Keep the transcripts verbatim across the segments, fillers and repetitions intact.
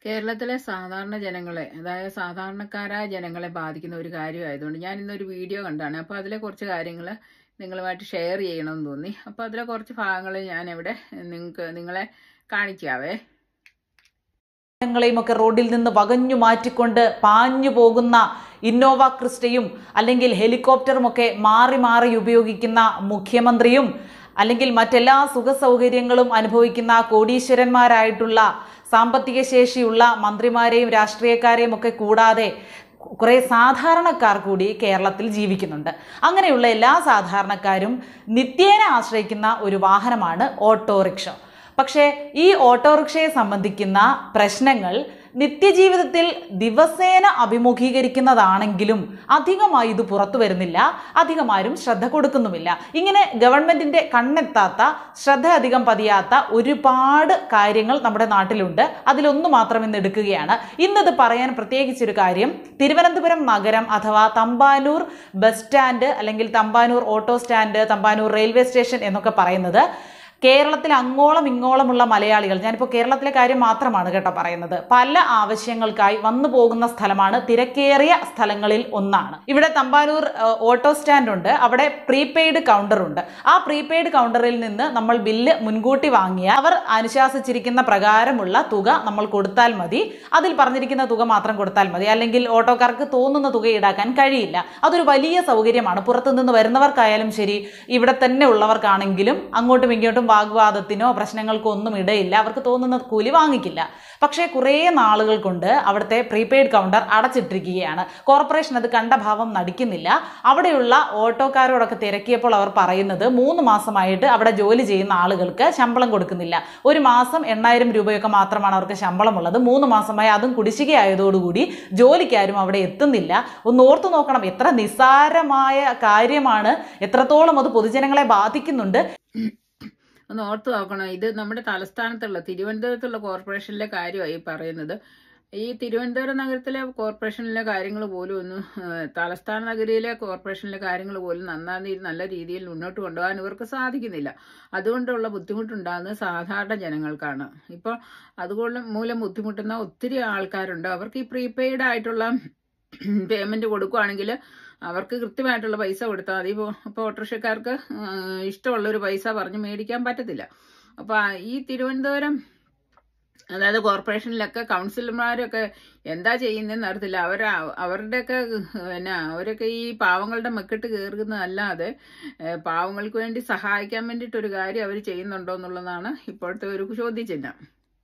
കേരളത്തിലെ സാധാരണ ജനങ്ങളെ, അതായത് സാധാരണക്കാരായ ജനങ്ങളെ ബാധിക്കുന്ന ഒരു കാര്യമായതുകൊണ്ട് ഞാൻ ഇന്നൊരു വീഡിയോ കണ്ടാണ്. അപ്പോൾ അതിലെ കുറച്ച് കാര്യങ്ങൾ നിങ്ങളുമായിട്ട് ഷെയർ ചെയ്യണമെന്ന് തോന്നി. അപ്പോൾ അതിലെ കുറച്ച് ഭാഗങ്ങൾ ഞാനിവിടെ നിങ്ങൾക്ക് നിങ്ങളെ കാണിക്കാവേ. ങ്ങളെയുമൊക്കെ റോഡിൽ നിന്ന് വകഞ്ഞു മാറ്റിക്കൊണ്ട് പാഞ്ഞു പോകുന്ന ഇന്നോവ ക്രിസ്റ്റയും അല്ലെങ്കിൽ ഹെലികോപ്റ്ററുമൊക്കെ മാറി മാറി ഉപയോഗിക്കുന്ന മുഖ്യമന്ത്രിയും അല്ലെങ്കിൽ മറ്റെല്ലാ സുഖ സൗകര്യങ്ങളും അനുഭവിക്കുന്ന കോടീശ്വരന്മാരായിട്ടുള്ള സാമ്പത്തിക ശേഷിയുള്ള മന്ത്രിമാരെയും രാഷ്ട്രീയക്കാരെയും ഒക്കെ കൂടാതെ കുറേ സാധാരണക്കാർ കൂടി കേരളത്തിൽ ജീവിക്കുന്നുണ്ട്. അങ്ങനെയുള്ള എല്ലാ സാധാരണക്കാരും നിത്യേന ആശ്രയിക്കുന്ന ഒരു വാഹനമാണ് ഓട്ടോറിക്ഷ. പക്ഷേ ഈ ഓട്ടോറിക്ഷയെ സംബന്ധിക്കുന്ന പ്രശ്നങ്ങൾ നിത്യജീവിതത്തിൽ ദിവസേന അഭിമുഖീകരിക്കുന്നതാണെങ്കിലും അധികമായി ഇത് പുറത്തു വരുന്നില്ല, അധികമാരും ശ്രദ്ധ കൊടുക്കുന്നുമില്ല. ഇങ്ങനെ ഗവൺമെന്റിന്റെ കണ്ണെത്താത്ത, ശ്രദ്ധ അധികം പതിയാത്ത ഒരുപാട് കാര്യങ്ങൾ നമ്മുടെ നാട്ടിലുണ്ട്. അതിലൊന്നു മാത്രം ഇന്ന് എടുക്കുകയാണ്. ഇന്നത് പറയാൻ പ്രത്യേകിച്ചൊരു കാര്യം, തിരുവനന്തപുരം നഗരം അഥവാ തമ്പാനൂർ ബസ് സ്റ്റാൻഡ് അല്ലെങ്കിൽ Thampanoor auto stand, Thampanoor railway station എന്നൊക്കെ പറയുന്നത് കേരളത്തിൽ അങ്ങോളം ഇങ്ങോളമുള്ള മലയാളികൾ, ഞാനിപ്പോൾ കേരളത്തിലെ കാര്യം മാത്രമാണ് കേട്ടോ പറയുന്നത്, പല ആവശ്യങ്ങൾക്കായി വന്നു പോകുന്ന സ്ഥലമാണ്, തിരക്കേറിയ സ്ഥലങ്ങളിൽ ഒന്നാണ്. ഇവിടെ തമ്പാനൂർ ഓട്ടോ സ്റ്റാൻഡ് ഉണ്ട്, അവിടെ പ്രീപെയ്ഡ് കൗണ്ടർ ഉണ്ട്. ആ പ്രീപെയ്ഡ് കൗണ്ടറിൽ നിന്ന് നമ്മൾ ബില്ല് മുൻകൂട്ടി വാങ്ങിയ അവർ അനുശാസിച്ചിരിക്കുന്ന പ്രകാരമുള്ള തുക നമ്മൾ കൊടുത്താൽ മതി. അതിൽ പറഞ്ഞിരിക്കുന്ന തുക മാത്രം കൊടുത്താൽ മതി, അല്ലെങ്കിൽ ഓട്ടോക്കാർക്ക് തോന്നുന്ന തുക ഈടാക്കാൻ കഴിയില്ല. അതൊരു വലിയ സൗകര്യമാണ്. പുറത്തുനിന്ന് വരുന്നവർക്കായാലും ശരി, ഇവിടെ തന്നെ ഉള്ളവർക്കാണെങ്കിലും അങ്ങോട്ടും ഇങ്ങോട്ടും വാഗ്വാദത്തിനോ പ്രശ്നങ്ങൾക്കോ ഒന്നും ഇടയില്ല. അവർക്ക് തോന്നുന്ന കൂലി വാങ്ങിക്കില്ല. പക്ഷേ കുറേ നാളുകൾ കൊണ്ട് അവിടുത്തെ പ്രീപെയ്ഡ് കൗണ്ടർ അടച്ചിട്ടിരിക്കുകയാണ്. കോർപ്പറേഷൻ അത് കണ്ട ഭാവം നടിക്കുന്നില്ല. അവിടെയുള്ള ഓട്ടോക്കാരോടൊക്കെ തിരക്കിയപ്പോൾ അവർ പറയുന്നത് മൂന്ന് മാസമായിട്ട് അവിടെ ജോലി ചെയ്യുന്ന ആളുകൾക്ക് ശമ്പളം കൊടുക്കുന്നില്ല. ഒരു മാസം എണ്ണായിരം രൂപയൊക്കെ മാത്രമാണ് അവർക്ക് ശമ്പളമുള്ളത്. മൂന്ന് മാസമായി അതും കുടിശ്ശികയായതോടുകൂടി ജോലിക്കാരും അവിടെ എത്തുന്നില്ല. ഒന്ന് ഓർത്തു നോക്കണം, എത്ര നിസ്സാരമായ കാര്യമാണ്, എത്രത്തോളം അത് പൊതുജനങ്ങളെ ബാധിക്കുന്നുണ്ട്. ഒന്ന് ഓർത്ത് നോക്കണം. ഇത് നമ്മുടെ തലസ്ഥാനത്തുള്ള തിരുവനന്തപുരത്തുള്ള കോർപ്പറേഷനിലെ കാര്യമായി പറയുന്നത്. ഈ തിരുവനന്തപുരം നഗരത്തിലെ കോർപ്പറേഷനിലെ കാര്യങ്ങൾ പോലും ഒന്ന് തലസ്ഥാന നഗരിയിലെ കോർപ്പറേഷനിലെ കാര്യങ്ങൾ പോലും നന്നായി നല്ല രീതിയിൽ മുന്നോട്ട് കൊണ്ടുപോകാൻ ഇവർക്ക് സാധിക്കുന്നില്ല. അതുകൊണ്ടുള്ള ബുദ്ധിമുട്ടുണ്ടാകുന്നത് സാധാരണ ജനങ്ങൾക്കാണ്. ഇപ്പോൾ അതുകൊണ്ട് മൂലം ബുദ്ധിമുട്ടുന്ന ഒത്തിരി ആൾക്കാരുണ്ട്. അവർക്ക് ഈ പ്രീപെയ്ഡ് ആയിട്ടുള്ള പേയ്മെന്റ് കൊടുക്കുകയാണെങ്കിൽ അവർക്ക് കൃത്യമായിട്ടുള്ള പൈസ കൊടുത്താൽ മതി. ഇപ്പോൾ ഇപ്പോൾ ഓട്ടോറിക്ഷക്കാർക്ക് ഇഷ്ടമുള്ളൊരു പൈസ പറഞ്ഞ് മേടിക്കാൻ പറ്റത്തില്ല. അപ്പോൾ ഈ തിരുവനന്തപുരം അതായത് കോർപ്പറേഷനിലൊക്കെ കൗൺസിലർമാരൊക്കെ എന്താ ചെയ്യുന്നതെന്ന് അറിയത്തില്ല. അവർ അവരുടെയൊക്കെ പിന്നെ അവരൊക്കെ ഈ പാവങ്ങളുടെ മെക്കിട്ട് കയറുന്നതല്ലാതെ പാവങ്ങൾക്ക് വേണ്ടി സഹായിക്കാൻ വേണ്ടിയിട്ടൊരു കാര്യം അവർ ചെയ്യുന്നുണ്ടോ എന്നുള്ളതാണ് ഇപ്പോഴത്തെ ഒരു ചോദ്യചിഹ്നം.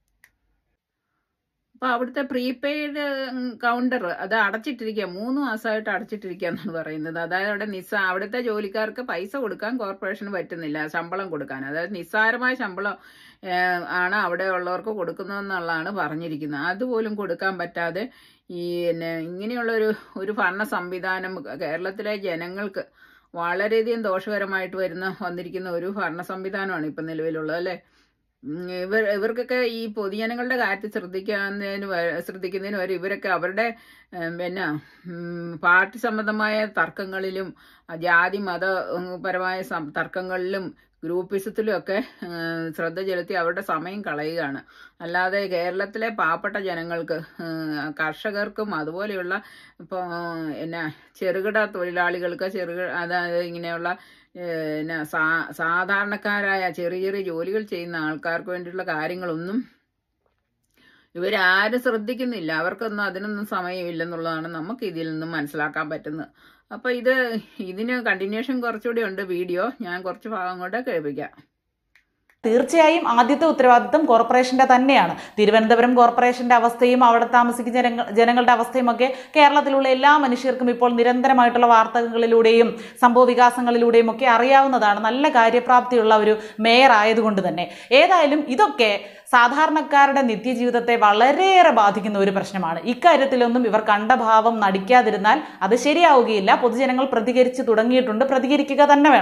അപ്പോൾ അവിടുത്തെ പ്രീപെയ്ഡ് കൗണ്ടർ അത് അടച്ചിട്ടിരിക്കുക, മൂന്ന് മാസമായിട്ട് അടച്ചിട്ടിരിക്കുക എന്നാണ് പറയുന്നത്. അതായത് അവിടെ നിസ്സാ അവിടുത്തെ ജോലിക്കാർക്ക് പൈസ കൊടുക്കാൻ കോർപ്പറേഷന് പറ്റുന്നില്ല, ശമ്പളം കൊടുക്കാൻ. അതായത് നിസ്സാരമായ ശമ്പളം ആണ് അവിടെ ഉള്ളവർക്ക് കൊടുക്കുന്നതെന്നുള്ളതാണ് പറഞ്ഞിരിക്കുന്നത്. അതുപോലും കൊടുക്കാൻ പറ്റാതെ ഈ പിന്നെ ഇങ്ങനെയുള്ളൊരു ഒരു ഭരണ സംവിധാനം കേരളത്തിലെ ജനങ്ങൾക്ക് വളരെയധികം ദോഷകരമായിട്ട് വരുന്ന വന്നിരിക്കുന്ന ഒരു ഭരണ സംവിധാനമാണ് ഇപ്പം നിലവിലുള്ളത്, അല്ലേ? ഇവർ ഇവർക്കൊക്കെ ഈ പൊതുജനങ്ങളുടെ കാര്യത്തിൽ ശ്രദ്ധിക്കുന്നതിന് ശ്രദ്ധിക്കുന്നതിന് വരെ ഇവരൊക്കെ അവരുടെ പിന്നെ പാർട്ടി സംബന്ധമായ തർക്കങ്ങളിലും ജാതി മതപരമായ തർക്കങ്ങളിലും ഗ്രൂപ്പിസത്തിലും ഒക്കെ ശ്രദ്ധ ചെലുത്തി അവരുടെ സമയം കളയുകയാണ്. അല്ലാതെ കേരളത്തിലെ പാവപ്പെട്ട ജനങ്ങൾക്ക്, കർഷകർക്കും അതുപോലെയുള്ള ഇപ്പോൾ എന്നാ ചെറുകിട തൊഴിലാളികൾക്ക്, ചെറുകിട അതായത് ഇങ്ങനെയുള്ള പിന്നെ സാ സാധാരണക്കാരായ ചെറിയ ചെറിയ ജോലികൾ ചെയ്യുന്ന ആൾക്കാർക്ക് വേണ്ടിയിട്ടുള്ള കാര്യങ്ങളൊന്നും ഇവരാരും ശ്രദ്ധിക്കുന്നില്ല. അവർക്കൊന്നും അതിനൊന്നും സമയമില്ലെന്നുള്ളതാണ് നമുക്ക് ഇതിൽ നിന്നും മനസ്സിലാക്കാൻ പറ്റുന്നത്. അപ്പോൾ ഇത് ഇതിന് കണ്ടിന്യൂഷൻ കുറച്ചുകൂടി ഉണ്ട് വീഡിയോ. ഞാൻ കുറച്ച് ഭാഗം കൊണ്ട് കേൾപ്പിക്കാം. തീർച്ചയായും ആദ്യത്തെ ഉത്തരവാദിത്വം കോർപ്പറേഷന്റെ തന്നെയാണ്. തിരുവനന്തപുരം കോർപ്പറേഷന്റെ അവസ്ഥയും അവിടെ താമസിക്കുന്ന ജനങ്ങൾ ജനങ്ങളുടെ അവസ്ഥയും ഒക്കെ കേരളത്തിലുള്ള എല്ലാ മനുഷ്യർക്കും ഇപ്പോൾ നിരന്തരമായിട്ടുള്ള വാർത്തകളിലൂടെയും സംഭവ വികാസങ്ങളിലൂടെയും ഒക്കെ അറിയാവുന്നതാണ്. നല്ല കാര്യപ്രാപ്തിയുള്ള ഒരു മേയർ ആയതുകൊണ്ട് തന്നെ. ഏതായാലും ഇതൊക്കെ സാധാരണക്കാരുടെ നിത്യജീവിതത്തെ വളരെയേറെ ബാധിക്കുന്ന ഒരു പ്രശ്നമാണ്. ഇക്കാര്യത്തിലൊന്നും ഇവർ കണ്ട ഭാവം നടിക്കാതിരുന്നാൽ അത് ശരിയാവുകയില്ല. പൊതുജനങ്ങൾ പ്രതികരിച്ചു തുടങ്ങിയിട്ടുണ്ട്, പ്രതികരിക്കുക തന്നെ വേണം.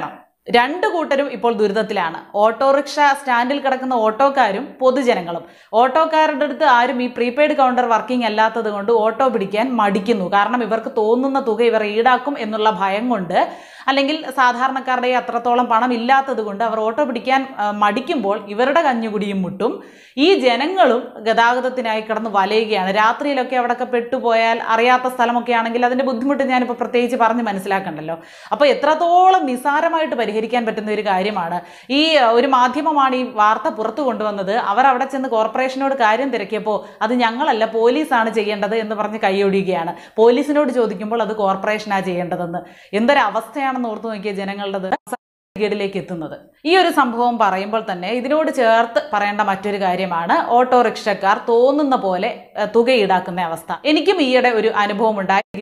രണ്ട് കൂട്ടരും ഇപ്പോൾ ദുരിതത്തിലാണ്. ഓട്ടോറിക്ഷ സ്റ്റാൻഡിൽ കിടക്കുന്ന ഓട്ടോക്കാരും പൊതുജനങ്ങളും. ഓട്ടോക്കാരുടെ അടുത്ത് ആരും ഈ പ്രീപെയ്ഡ് കൗണ്ടർ വർക്കിംഗ് അല്ലാത്തത് കൊണ്ട് ഓട്ടോ പിടിക്കാൻ മടിക്കുന്നു. കാരണം ഇവർക്ക് തോന്നുന്ന തുക ഇവർ ഈടാക്കും എന്നുള്ള ഭയം കൊണ്ട്, അല്ലെങ്കിൽ സാധാരണക്കാരുടെ അത്രത്തോളം പണം ഇല്ലാത്തത് കൊണ്ട് അവർ ഓട്ടോ പിടിക്കാൻ മടിക്കുമ്പോൾ ഇവരുടെ കഞ്ഞുകുടിയും മുട്ടും. ഈ ജനങ്ങളും ഗതാഗതത്തിനായി കിടന്ന് വലയുകയാണ്. രാത്രിയിലൊക്കെ അവിടെയൊക്കെ പെട്ടുപോയാൽ അറിയാത്ത സ്ഥലമൊക്കെ ആണെങ്കിൽ അതിന്റെ ബുദ്ധിമുട്ട് ഞാനിപ്പോൾ പ്രത്യേകിച്ച് പറഞ്ഞ് മനസ്സിലാക്കണ്ടല്ലോ. അപ്പോൾ എത്രത്തോളം നിസാരമായിട്ട് പരിഹരിക്കാൻ പറ്റുന്ന ഒരു കാര്യമാണ്. ഈ ഒരു മാധ്യമമാണ് ഈ വാർത്ത പുറത്തു കൊണ്ടുവന്നത്. അവർ അവിടെ ചെന്ന് കോർപ്പറേഷനോട് കാര്യം തിരക്കിയപ്പോൾ അത് ഞങ്ങളല്ല പോലീസാണ് ചെയ്യേണ്ടത് എന്ന് പറഞ്ഞ് കൈയൊഴിയുകയാണ്. പോലീസിനോട് ചോദിക്കുമ്പോൾ അത് കോർപ്പറേഷനാണ് ചെയ്യേണ്ടതെന്ന്. എന്തൊരവസ്ഥയാണെന്ന് ഓർത്തു നോക്കിയ ജനങ്ങളുടെ ിലേക്ക് എത്തുന്നത്. ഈ ഒരു സംഭവം പറയുമ്പോൾ തന്നെ ഇതിനോട് ചേർത്ത് പറയേണ്ട മറ്റൊരു കാര്യമാണ് ഓട്ടോറിക്ഷക്കാർ തോന്നുന്ന പോലെ തുക ഈടാക്കുന്ന അവസ്ഥ. എനിക്കും ഈയിടെ ഒരു അനുഭവം ഉണ്ടായി.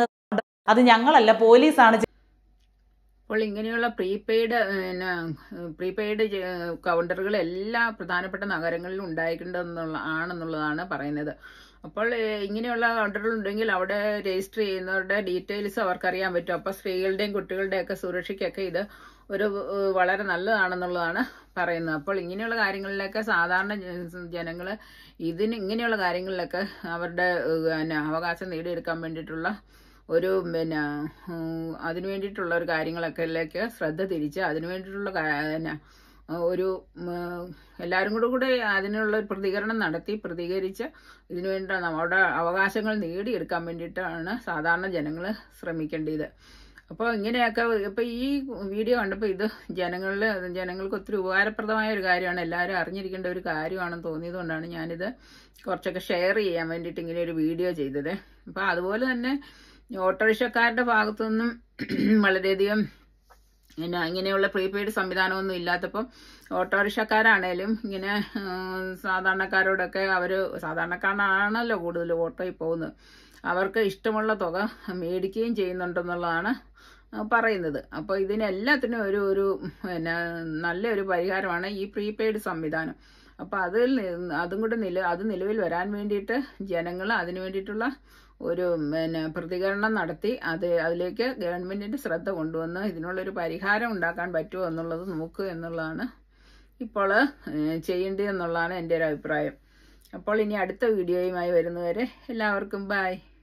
അത് ഞങ്ങളല്ല പോലീസാണ്. അപ്പോൾ ഇങ്ങനെയുള്ള പ്രീപെയ്ഡ് പിന്നെ പ്രീപെയ്ഡ് കൗണ്ടറുകൾ എല്ലാ പ്രധാനപ്പെട്ട നഗരങ്ങളിലും ഉണ്ടായിട്ടുണ്ടെന്നുള്ള ആണെന്നുള്ളതാണ് പറയുന്നത്. അപ്പോൾ ഇങ്ങനെയുള്ള കൗണ്ടറുകൾ ഉണ്ടെങ്കിൽ അവിടെ രജിസ്റ്റർ ചെയ്യുന്നവരുടെ ഡീറ്റെയിൽസ് അവർക്കറിയാൻ പറ്റും. അപ്പോൾ സ്ത്രീകളുടെയും കുട്ടികളുടെയൊക്കെ സുരക്ഷയ്ക്കൊക്കെ ഇത് ഒരു വളരെ നല്ലതാണെന്നുള്ളതാണ് പറയുന്നത്. അപ്പോൾ ഇങ്ങനെയുള്ള കാര്യങ്ങളിലൊക്കെ സാധാരണ ജനങ്ങൾ ഇതിന് ഇങ്ങനെയുള്ള കാര്യങ്ങളിലൊക്കെ അവരുടെ പിന്നെ അവകാശം നേടിയെടുക്കാൻ വേണ്ടിയിട്ടുള്ള ഒരു പിന്നെ അതിനു വേണ്ടിയിട്ടുള്ള ഒരു കാര്യങ്ങളൊക്കെ ശ്രദ്ധ തിരിച്ച് അതിനു വേണ്ടിയിട്ടുള്ള പിന്നെ ഒരു എല്ലാവരും കൂടെ കൂടെ അതിനുള്ള ഒരു പ്രതികരണം നടത്തി പ്രതികരിച്ച് ഇതിനു വേണ്ടി നമ്മുടെ അവകാശങ്ങൾ നേടിയെടുക്കാൻ വേണ്ടിയിട്ടാണ് സാധാരണ ജനങ്ങൾ ശ്രമിക്കേണ്ടത്. അപ്പോൾ ഇങ്ങനെയൊക്കെ ഇപ്പോൾ ഈ വീഡിയോ കണ്ടപ്പോൾ ഇത് ജനങ്ങളിൽ ജനങ്ങൾക്ക് ഒത്തിരി ഉപകാരപ്രദമായ ഒരു കാര്യമാണ്, എല്ലാവരും അറിഞ്ഞിരിക്കേണ്ട ഒരു കാര്യമാണെന്ന് തോന്നിയതുകൊണ്ടാണ് ഞാനിത് കുറച്ചൊക്കെ ഷെയർ ചെയ്യാൻ വേണ്ടിയിട്ട് ഇങ്ങനെ ഒരു വീഡിയോ ചെയ്തത്. അപ്പോൾ അതുപോലെ തന്നെ ഓട്ടോറിക്ഷക്കാരുടെ ഭാഗത്തു നിന്നും വളരെയധികം പിന്നെ ഇങ്ങനെയുള്ള പ്രീപെയ്ഡ് സംവിധാനമൊന്നും ഇല്ലാത്തപ്പം ഓട്ടോറിക്ഷക്കാരാണേലും ഇങ്ങനെ സാധാരണക്കാരോടൊക്കെ അവർ സാധാരണക്കാരനാണല്ലോ കൂടുതൽ ഓട്ടോയിൽ പോകുന്നത്, അവർക്ക് ഇഷ്ടമുള്ള തുക മേടിക്കുകയും ചെയ്യുന്നുണ്ടെന്നുള്ളതാണ് പറയുന്നത്. അപ്പോൾ ഇതിനെല്ലാത്തിനും ഒരു ഒരു പിന്നെ നല്ലൊരു പരിഹാരമാണ് ഈ പ്രീപെയ്ഡ് സംവിധാനം. അപ്പോൾ അതിൽ അതും കൂടെ നില അത് നിലവിൽ വരാൻ വേണ്ടിയിട്ട് ജനങ്ങൾ അതിന് വേണ്ടിയിട്ടുള്ള ഒരു പിന്നെ പ്രതികരണം നടത്തി അത് അതിലേക്ക് ഗവൺമെൻറ്റിൻ്റെ ശ്രദ്ധ കൊണ്ടുവന്ന് ഇതിനുള്ളൊരു പരിഹാരം ഉണ്ടാക്കാൻ പറ്റുമോ എന്നുള്ളത് നോക്കുക എന്നുള്ളതാണ് ഇപ്പോൾ ചെയ്യേണ്ടതെന്നുള്ളതാണ് എൻ്റെ ഒരു അഭിപ്രായം. അപ്പോൾ ഇനി അടുത്ത വീഡിയോയുമായി വരുന്നവരെ എല്ലാവർക്കും ബൈ.